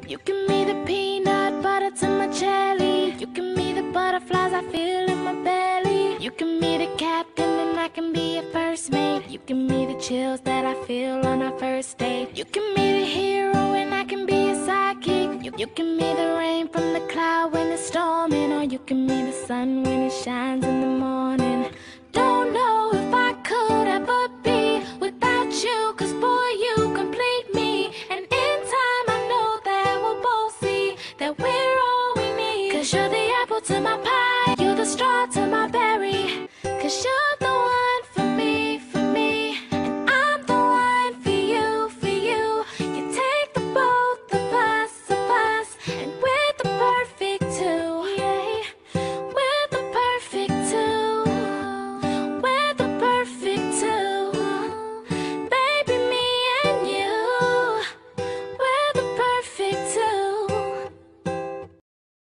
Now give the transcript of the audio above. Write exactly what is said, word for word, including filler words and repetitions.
You give me the peanut butter to my jelly. You give me the butterflies I feel in my belly. You give me the captain and I can be a first mate. You give me the chills that I feel on our first date. You give me the hero and I can be a sidekick. You, you give me the rain from the cloud when it's storming, or you give me the sun when